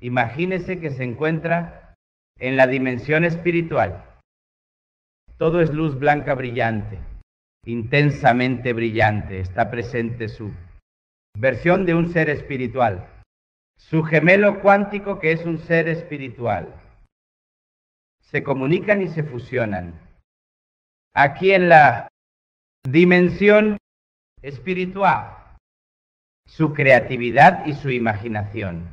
Imagínese que se encuentra en la dimensión espiritual. Todo es luz blanca brillante, intensamente brillante. Está presente su versión de un ser espiritual, su gemelo cuántico que es un ser espiritual. Se comunican y se fusionan. Aquí en la dimensión espiritual, su creatividad y su imaginación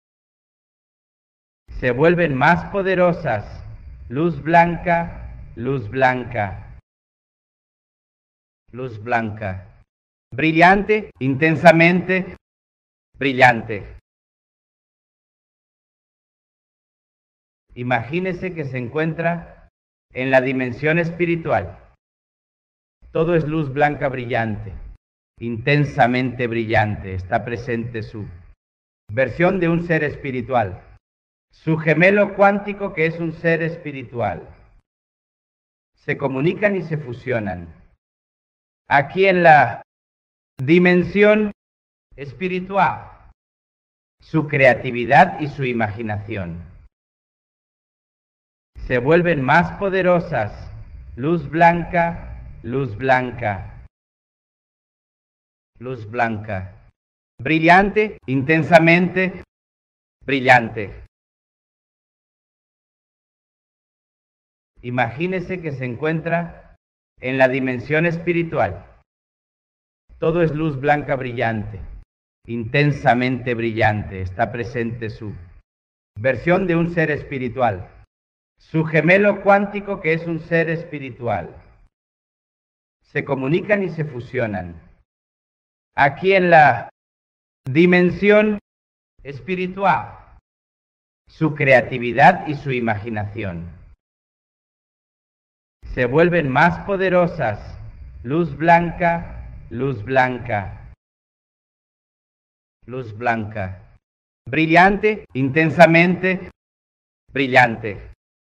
se vuelven más poderosas. Luz blanca, luz blanca, luz blanca, brillante, intensamente brillante. Imagínese que se encuentra en la dimensión espiritual. Todo es luz blanca brillante, intensamente brillante. Está presente su versión de un ser espiritual, su gemelo cuántico que es un ser espiritual. Se comunican y se fusionan. Aquí en la dimensión espiritual, su creatividad y su imaginación se vuelven más poderosas. Luz blanca, luz blanca, luz blanca, brillante, intensamente brillante. Imagínese que se encuentra en la dimensión espiritual. Todo es luz blanca brillante, intensamente brillante. Está presente su versión de un ser espiritual, su gemelo cuántico que es un ser espiritual. Se comunican y se fusionan. Aquí en la dimensión espiritual, su creatividad y su imaginación se vuelven más poderosas. Luz blanca, luz blanca, luz blanca, brillante, intensamente brillante.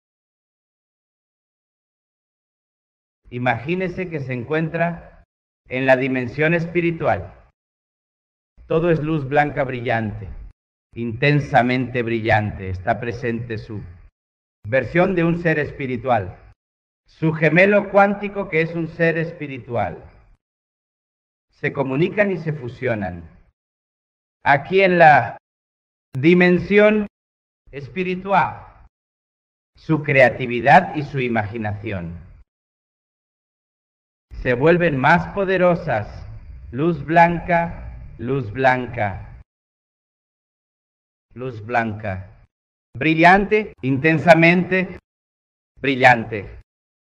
Imagínese que se encuentra en la dimensión espiritual. Todo es luz blanca brillante, intensamente brillante. Está presente su versión de un ser espiritual, su gemelo cuántico que es un ser espiritual. Se comunican y se fusionan. Aquí en la dimensión espiritual, su creatividad y su imaginación se vuelven más poderosas. Luz blanca, luz blanca, luz blanca, brillante, intensamente brillante.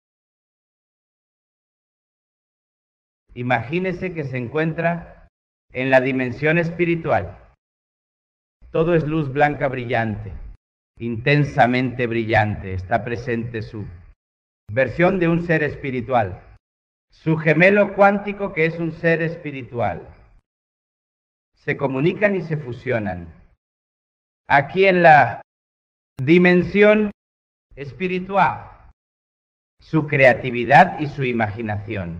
Imagínese que se encuentra en la dimensión espiritual. Todo es luz blanca brillante, intensamente brillante. Está presente su versión de un ser espiritual, su gemelo cuántico que es un ser espiritual. Se comunican y se fusionan. Aquí en la dimensión espiritual, su creatividad y su imaginación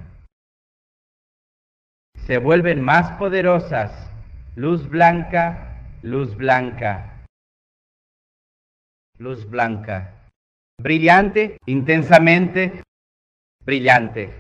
se vuelven más poderosas. Luz blanca, luz blanca, luz blanca, brillante, intensamente brillante.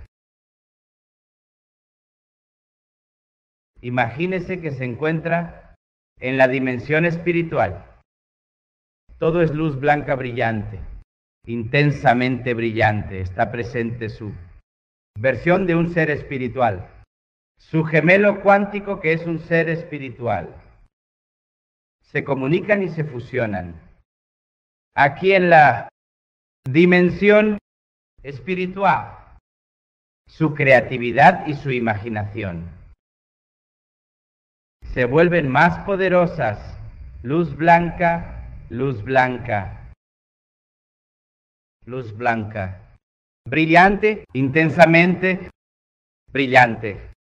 Imagínese que se encuentra en la dimensión espiritual. Todo es luz blanca brillante, intensamente brillante. Está presente su versión de un ser espiritual, su gemelo cuántico que es un ser espiritual. Se comunican y se fusionan. Aquí en la dimensión espiritual, su creatividad y su imaginación se vuelven más poderosas. Luz blanca, luz blanca, luz blanca, brillante, intensamente brillante.